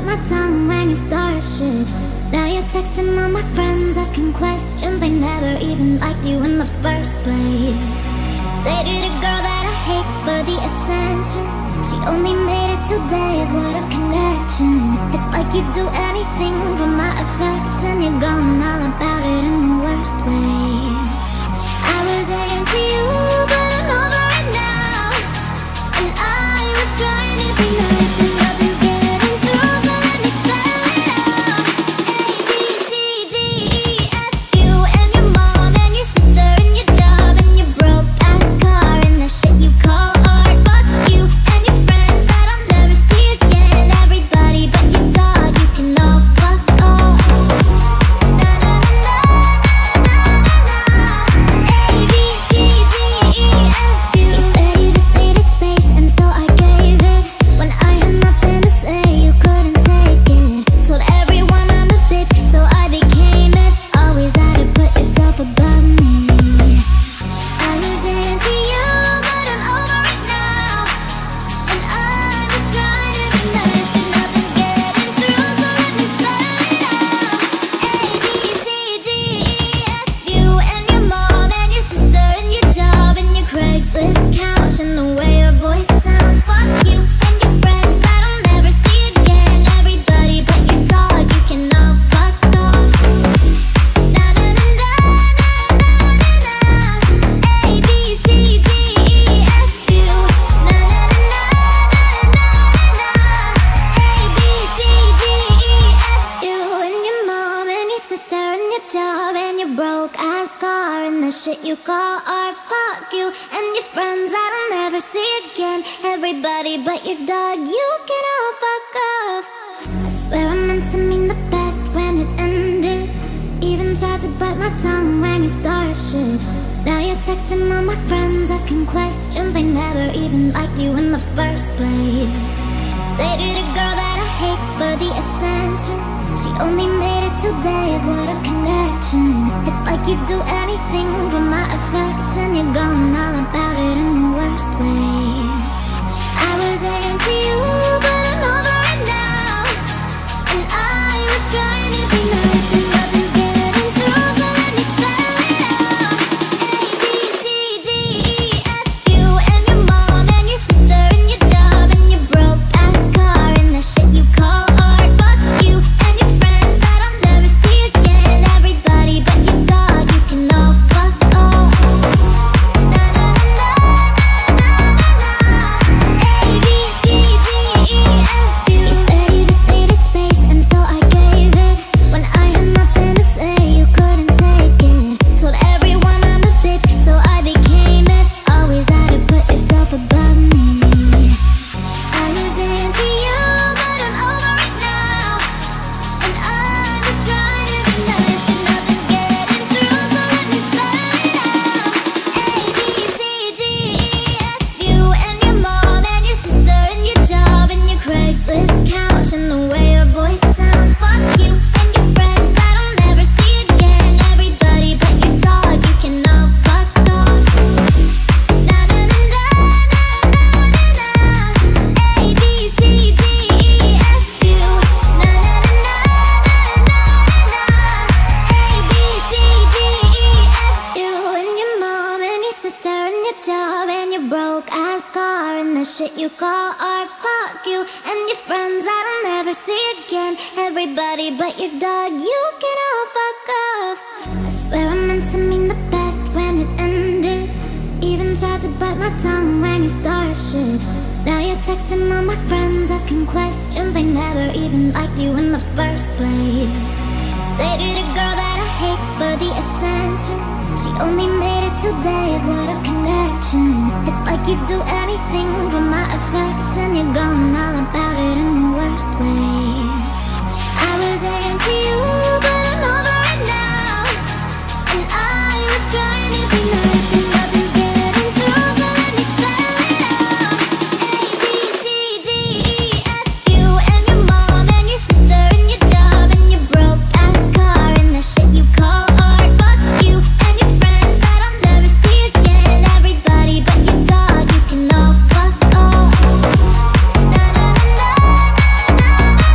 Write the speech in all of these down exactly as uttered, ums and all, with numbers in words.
my tongue when you start shit. Now you're texting all my friends, asking questions. They never even liked you in the first place. Dated a girl that I hate for the attention. She only made it two days, what a connection. It's like you'd do anything for my affection. You're going all about it in the worst ways. I was into you, but I'm over it now. And I was trying to be nice, but nothing's getting through, so let me spell it out. A, B, C, D, E, F, you and your mom and your sister and your job and your broke-ass car and the shit you call art. Fuck you and your friends that I'll never see again. Everybody but your dog, you can all fuck off. Na na na na na na na. A, B, C, D, E, F, you. You said you just needed space, and so I gave it. When I had nothing to say, you couldn't take it. Told everyone I'm a bitch, so I became it. Always had to put yourself above me. I was into you, but I'm over it now. And I was trying to be nice, but nothing's getting through, so let me spell it out. A, B, C, D, E, F, you and your mom and your sister and your job and your Craigslist couch and the way your voice sounds. Fuck you and your friends that I'll never see again. Everybody but your dog, you can all fuck off. Na na na na na na na na. A, B, C, D, E, F, you. Na na na na na na na. A, B, C, D, E, F, you and your mom and your sister and your job and your broke-ass car and the shit you call art. Fuck you and your friends that I'll never see again. Everybody but your dog, you can all fuck off. I swear I meant to mean the best when it ended. Even tried to bite my tongue when you start shit. Now you're texting all my friends, asking questions. They never even liked you in the first place. Dated a girl that I hate for the attention. She only made it two days, what a connection. It's like you'd do anything for my affection. You're going all about it in the worst ways. I was into you, but I'm over it now. And I was trying to be nice, but nothing's getting through, so let me spell it out. A, B, C, D, E, F, you and your mom and your sister and your job and your broke-ass car and the shit you call art. Fuck you and your friends that I'll never see again. Everybody but your dog, you can all fuck off. Na na na na na na na. A, B, C, D, E, F, you. You said you just needed space, and so I gave it. When I had nothing to say, you couldn't take it. Told everyone I'm a bitch, so I became it. Always had to put yourself above me. I was into you, but I'm over it now. And I was trying to be nice, but nothing's getting through, so let me spell it out. A, B, C, D, E, F, you and your mom and your sister and your job and your Craigslist couch and the way your voice sounds. Fuck you and your friends that I'll never see again. Everybody but your dog, you can all fuck off. Na na na na na na na. A, B, C, D, E, F, you. Na na na na na na na. A, B, C, D, E, F, you and your mom and your sister and your job and your broke-ass car and the shit you call art. Fuck you and your friends that I'll never see again. Everybody but your dog, you can all fuck off. I swear I meant to mean the best when it ended. Even tried to bite my tongue when you start shit. Now you're texting all my friends, asking questions. They never even liked you in the first place. Dated a girl that I hate for the attention. She only made it two days, what a connection. It's like you'd do anything for my affection. You're going all about it in the worst ways. I was into you, but I'm over it now. And I was trying to be nice, but nothing's getting through, so let me spell it out. A, B, C, D, E, F, you and your mom and your sister and your job and your broke-ass car and the shit you call art. Fuck you and your friends that I'll never see again. Everybody but your dog, you can all fuck off. Na na na na na na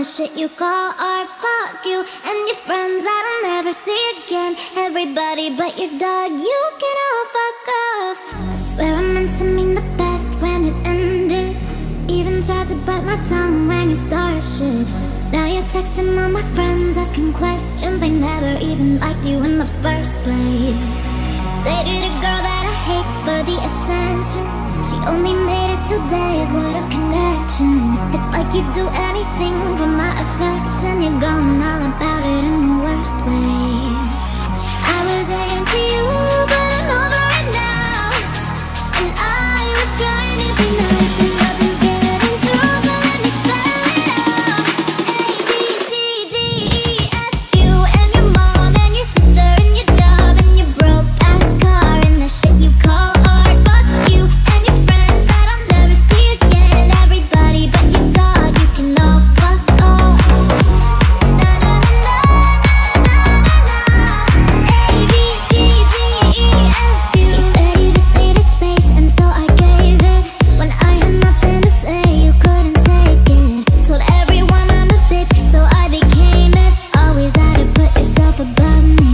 shit you call art. Fuck you and your friends that I'll never see again. Everybody but your dog, you can all fuck off. I swear I meant to mean the best when it ended. Even tried to bite my tongue when you started shit. Now you're texting all my friends asking questions. They never even liked you in the first place. Dated a girl that I hate for the attention. She only made it two days, what a connection. It's like you'd do anything for my affection. You're going all about it in the worst ways. I was into you, but I'm over it now. And I was trying to be nice, but nothing's getting through. So let me spell it out. A, B, C, D, E, F, you and your mom and your sister and your job and your broke ass car and the shit you call art. Fuck you and your friends that I'll never see again. Everybody but your dog, you can all fuck off. Na na na na na na na. A, B, C, D, E, F, you. You said you just needed space and so I gave it. When I had nothing to say, you couldn't take it. Told everyone I'm a bitch, so I became it. Always had to put yourself above me.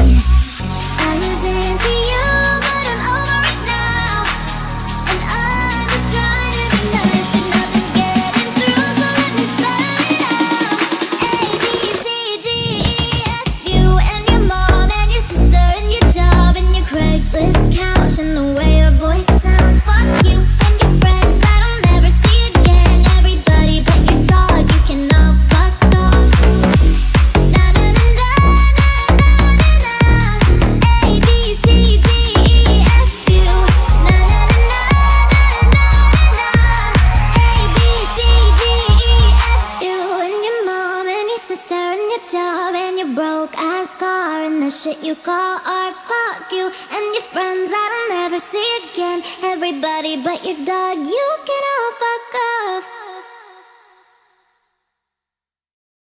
I was into you, but I'm over it now. And I was trying to be nice, but nothing's getting through. So let me spell it out. A, B, C, D, E, F, you and your mom and your sister and your job and your Craigslist couch and the way your voice sounds. Fuck you and your friends that I'll never see again. Everybody but your dog, you can all fuck off. Na na na na na na na na. A, B, C, D, E, F, you. Na na na na na na na na. A, B, C, D, E, F, you and your mom and your sister and your job and your broke ass car and the shit you call art. Fuck you and your friends that I'll never see again. Everybody but your dog, you can all fuck off.